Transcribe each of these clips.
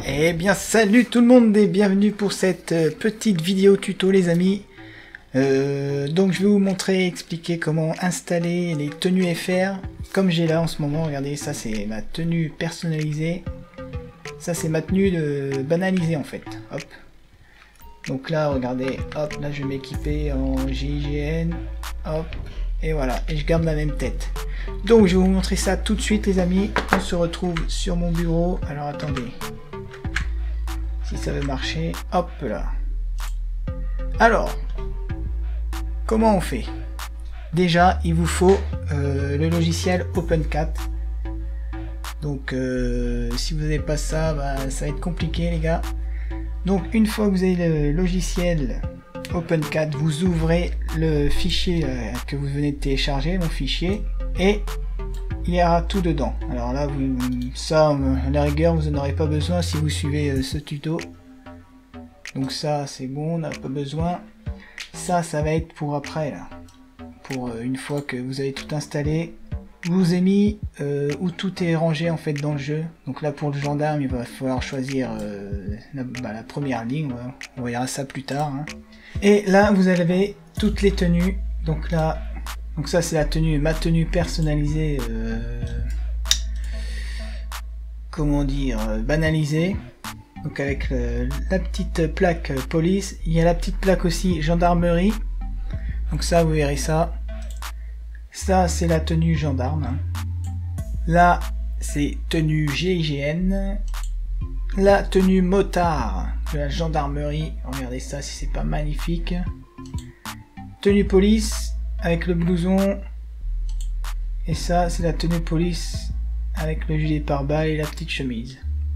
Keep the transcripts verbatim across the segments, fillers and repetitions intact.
Eh bien salut tout le monde et bienvenue pour cette euh, petite vidéo tuto les amis. Euh, donc je vais vous montrer, expliquer comment installer les tenues F R comme j'ai là en ce moment. Regardez, ça c'est ma tenue personnalisée. Ça c'est ma tenue de banalisée en fait. Hop. Donc là regardez, hop, là je vais m'équiper en G I G N. Hop. Et voilà, et je garde la même tête. Donc je vais vous montrer ça tout de suite les amis. On se retrouve sur mon bureau. Alors attendez. Si ça veut marcher, hop là. Alors, comment on fait? Déjà, il vous faut euh, le logiciel OpenCat. Donc, euh, si vous n'avez pas ça, bah, ça va être compliqué les gars. Donc, une fois que vous avez le logiciel OpenCat, vous ouvrez le fichier euh, que vous venez de télécharger, mon fichier, et il y aura tout dedans. Alors là, vous, ça, à la rigueur, vous n'en aurez pas besoin si vous suivez euh, ce tuto. Donc ça, c'est bon, on n'a pas besoin. Ça, ça va être pour après, là. Pour euh, une fois que vous avez tout installé, vous avez mis euh, où tout est rangé en fait dans le jeu. Donc là, pour le gendarme, il va falloir choisir euh, la, bah, la première ligne. Ouais. On verra ça plus tard. Hein. Et là, vous avez toutes les tenues. Donc là, donc ça, c'est la tenue, ma tenue personnalisée. Euh, comment dire, euh, banalisée. Donc avec le, la petite plaque euh, police. Il y a la petite plaque aussi gendarmerie. Donc ça, vous verrez ça. Ça, c'est la tenue gendarme. Hein. Là, c'est tenue G I G N. La tenue motard de la gendarmerie. Regardez ça, si c'est pas magnifique. Tenue police avec le blouson. Et ça, c'est la tenue police avec le gilet pare-balles et la petite chemise.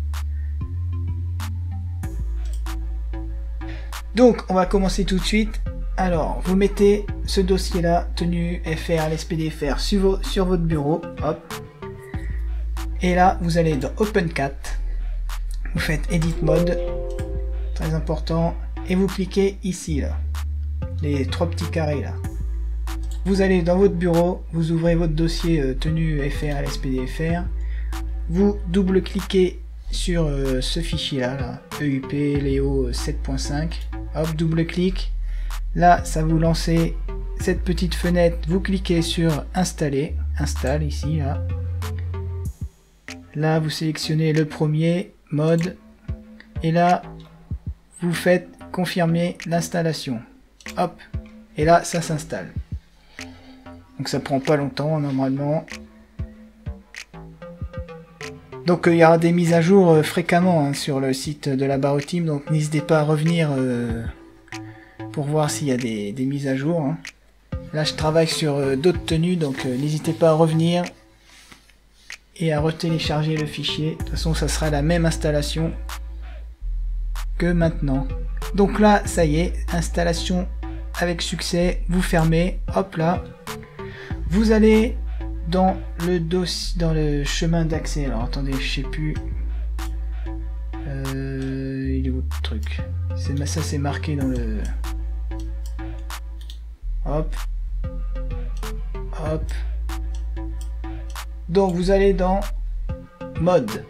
Donc, on va commencer tout de suite. Alors, vous mettez ce dossier-là, tenue F R, L S P D F R, sur, vos, sur votre bureau. Hop. Et là, vous allez dans OpenCat. Vous faites Edit Mode. Très important. Et vous cliquez ici, là. Les trois petits carrés, là. Vous allez dans votre bureau. Vous ouvrez votre dossier euh, tenue F R, L S P D F R. Vous double-cliquez sur euh, ce fichier-là, là. E U P Léo sept point cinq. Hop, double-clic. Là, ça vous lance cette petite fenêtre. Vous cliquez sur Installer. Installe ici, là. Là, vous sélectionnez le premier, mode. Et là, vous faites confirmer l'installation. Hop. Et là, ça s'installe. Donc ça prend pas longtemps, normalement. Donc il euh, y aura des mises à jour euh, fréquemment hein, sur le site de la Baroteam. Donc n'hésitez pas à revenir... Euh, pour voir s'il y a des, des mises à jour. Hein. Là, je travaille sur euh, d'autres tenues, donc euh, n'hésitez pas à revenir et à retélécharger le fichier. De toute façon, ça sera la même installation que maintenant. Donc là, ça y est, installation avec succès. Vous fermez, hop là. Vous allez dans le dossier, dans le chemin d'accès. Alors attendez, je sais plus. Euh, il est où le truc? C'est ça, c'est marqué dans le. Hop, hop. Donc vous allez dans mode,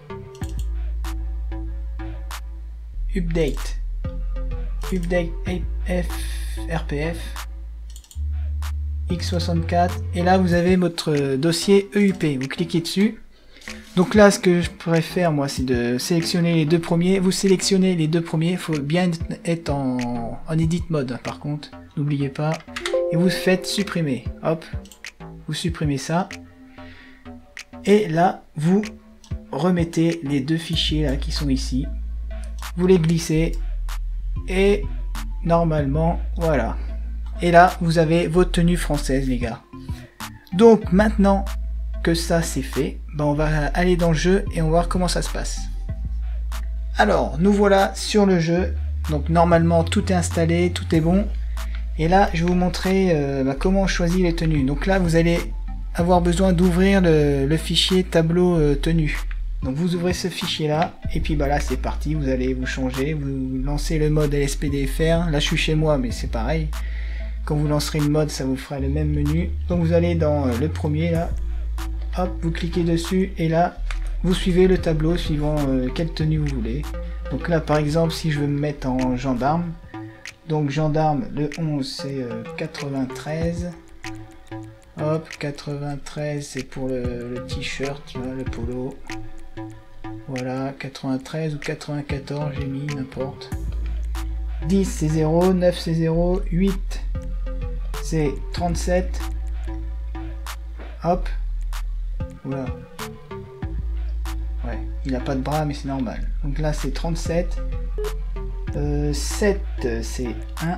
update, update F R P F, X soixante-quatre, et là vous avez votre dossier E U P. Vous cliquez dessus. Donc là, ce que je pourrais faire, moi, c'est de sélectionner les deux premiers. Vous sélectionnez les deux premiers. Il faut bien être en, en edit mode, par contre. N'oubliez pas. Et vous faites supprimer. Hop. Vous supprimez ça. Et là, vous remettez les deux fichiers là qui sont ici. Vous les glissez. Et normalement, voilà. Et là, vous avez votre tenue française, les gars. Donc maintenant que ça c'est fait, ben on va aller dans le jeu et on va voir comment ça se passe. Alors, nous voilà sur le jeu. Donc normalement tout est installé, tout est bon. Et là, je vais vous montrer euh, bah, comment on choisit les tenues. Donc là, vous allez avoir besoin d'ouvrir le, le fichier tableau euh, tenue. Donc vous ouvrez ce fichier là, et puis bah là c'est parti, vous allez vous changer, vous lancez le mode L S P D F R. Là je suis chez moi, mais c'est pareil. Quand vous lancerez le mode, ça vous fera le même menu. Donc vous allez dans euh, le premier là. Hop, vous cliquez dessus et là vous suivez le tableau suivant euh, quelle tenue vous voulez. Donc là par exemple si je veux me mettre en gendarme, donc gendarme le onze c'est euh, quatre-vingt-treize, hop quatre-vingt-treize c'est pour le, le t-shirt, le polo, voilà quatre-vingt-treize ou quatre-vingt-quatorze j'ai mis, n'importe. dix c'est zéro, neuf c'est zéro, huit c'est trente-sept, hop, voilà. Ouais, il n'a pas de bras mais c'est normal. Donc là c'est trente-sept, euh, sept c'est un,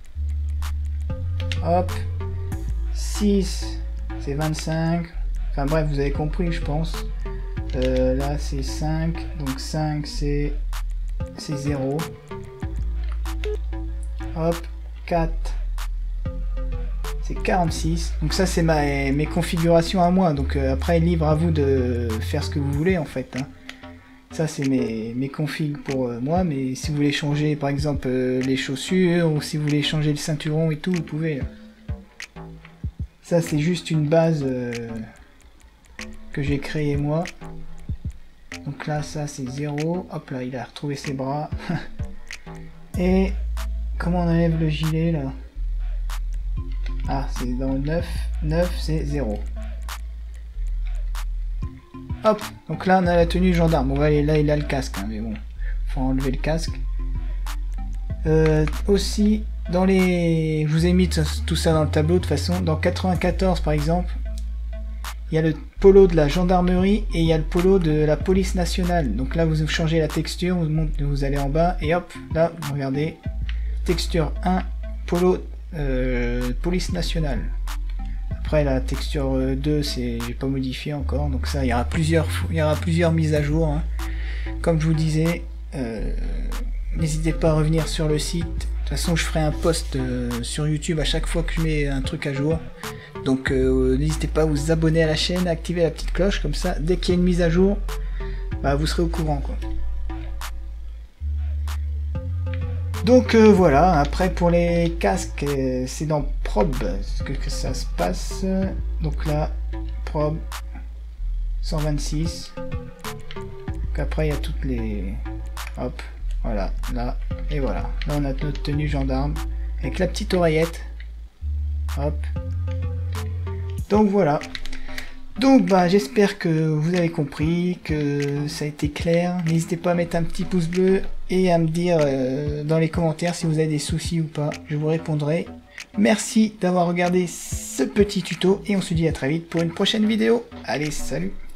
hop, six c'est vingt-cinq, enfin bref vous avez compris je pense. Euh, là c'est cinq, donc cinq c'est c'est zéro, hop, quatre c'est quarante-six, donc ça c'est ma, mes configurations à moi, donc euh, après libre à vous de faire ce que vous voulez en fait, hein. Ça c'est mes, mes configs pour euh, moi, mais si vous voulez changer par exemple euh, les chaussures, ou si vous voulez changer le ceinturon et tout, vous pouvez. Ça c'est juste une base euh, que j'ai créé moi. Donc là ça c'est zéro, hop là il a retrouvé ses bras. Et comment on enlève le gilet là? Ah c'est dans le neuf, neuf c'est zéro. Hop, donc là on a la tenue gendarme. Bon là il a le casque, hein, mais bon, faut enlever le casque. Euh, aussi dans les, je vous ai mis tout ça dans le tableau de toute façon. Dans quatre-vingt-quatorze par exemple, il y a le polo de la gendarmerie et il y a le polo de la police nationale. Donc là vous changez la texture, vous, montez, vous allez en bas et hop, là regardez, texture un, polo euh, police nationale. Après la texture deux c'est, j'ai pas modifié encore, donc ça il y aura plusieurs, il y aura plusieurs mises à jour, hein. Comme je vous disais, euh, n'hésitez pas à revenir sur le site. De toute façon je ferai un post euh, sur YouTube à chaque fois que je mets un truc à jour. Donc euh, n'hésitez pas à vous abonner à la chaîne, à activer la petite cloche, comme ça dès qu'il y a une mise à jour, bah, vous serez au courant quoi. Donc euh, voilà, après pour les casques, euh, c'est dans Probe que, que ça se passe. Donc là, Probe cent vingt-six. Donc après il y a toutes les... Hop, voilà, là, et voilà. Là on a notre tenue gendarme, avec la petite oreillette. Hop. Donc voilà. Donc bah j'espère que vous avez compris, que ça a été clair. N'hésitez pas à mettre un petit pouce bleu et à me dire euh, dans les commentaires si vous avez des soucis ou pas. Je vous répondrai. Merci d'avoir regardé ce petit tuto et on se dit à très vite pour une prochaine vidéo. Allez, salut!